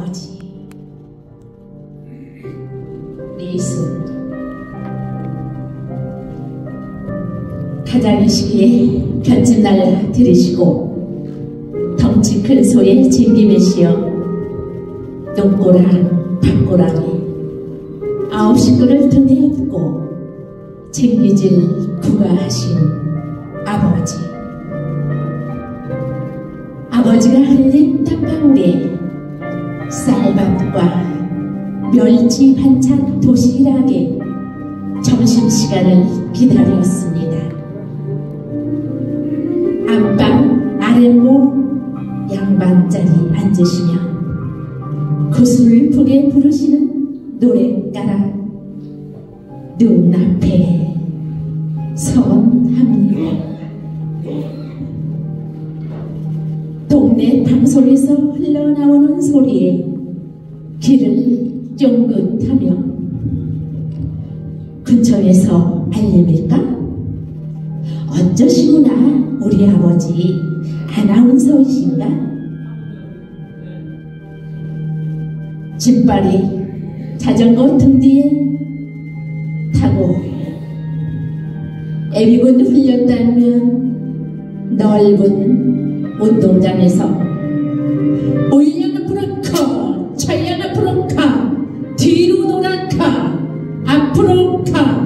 아버지 리슨 가장의 시기에 견진날 들이시고 덩치 큰 소에 징기매시어 눈꼬랑 밥꼬랑이 9 식구를 등에 업고 쟁기질 구가하신 아버지. 아버지가 흘린 땀방울에 쌀밥과 멸치 반찬 도시락에 점심시간을 기다렸습니다. 안방 아랫모 양반자리 앉으시면 구슬프게 부르시는 노랫가락 눈앞에 선합니다. 동네 방송에서 흘러나오는 소리에 귀를 쫑긋하며 근처에서 알림일까? 어쩌시구나 우리 아버지 아나운서이신가? 짐발이 자전거 등 뒤에 타고 애비군 훈련단면 넓은 운동장에서 우연 앞으로 가 차연 앞으로 가 뒤로 돌아가 앞으로 가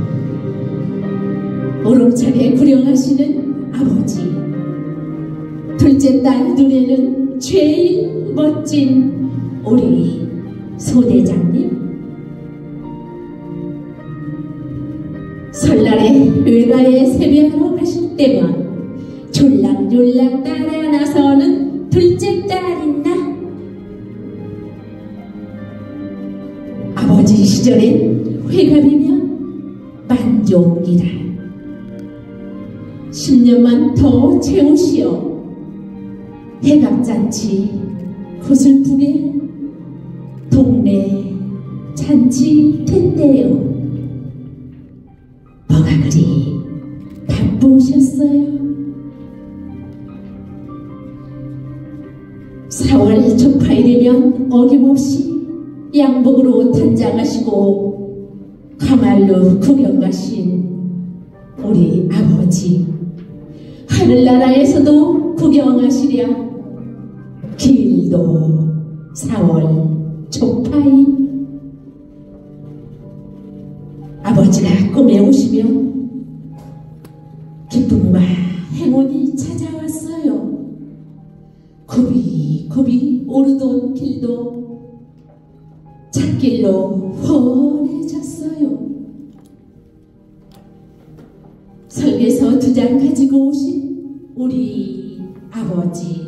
우렁차게 구령하시는 아버지. 둘째 딸 눈에는 제일 멋진 우리 소대장님. 설날에 외가에 세배하러 가실 때면 졸랑졸랑 따라 나서는 둘째 딸이나 아버지 시절엔 회갑이면 만족이라 10년만 더 채우시어 회갑잔치 구슬프게 동네 잔치 텐데요. 뭐가 그리 바쁘셨어요? 4월 초파이 되면 어김없이 양복으로 단장하시고 가말로 구경 가신 우리 아버지. 하늘나라에서도 구경하시랴. 길도 4월 초파이. 아버지가 꿈에 오시면 기쁨과 행운이 찾아왔어요. 굽이 오르던 길도 찻길로 훤해졌어요. 설계서 2장 가지고 오신 우리 아버지.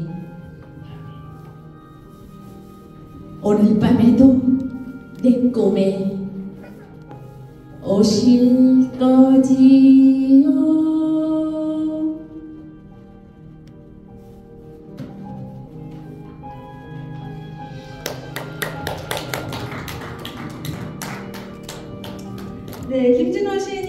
오늘 밤에도 내 꿈에 오실 거지요. 네, 김진호 씨